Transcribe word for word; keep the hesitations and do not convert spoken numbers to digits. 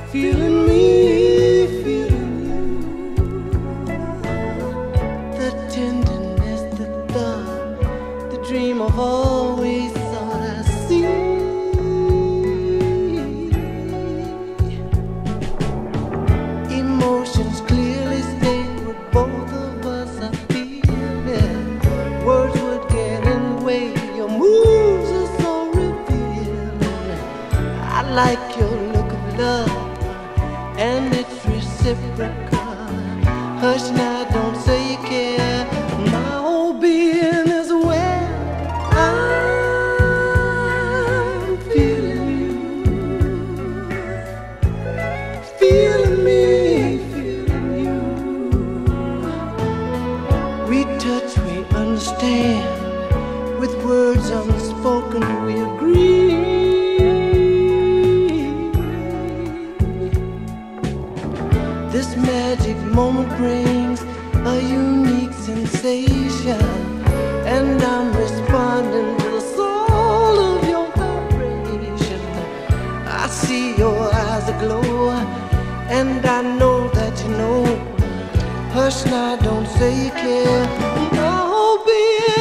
feeling me, feeling you. The tenderness, the thought, the dream I've always thought I see. Emotions clearly state what both of us are feeling. Words would get in the way, your moves are so revealing. I like your look of love, and it's reciprocal. Hush now, don't say you care. My whole being is where I'm feeling you, feeling me, feeling you. We touch, we understand. With words unspoken, we agree. This magic moment brings a unique sensation, and I'm responding to the soul of your vibration. I see your eyes aglow, and I know that you know. Hush now, don't say you care. My whole being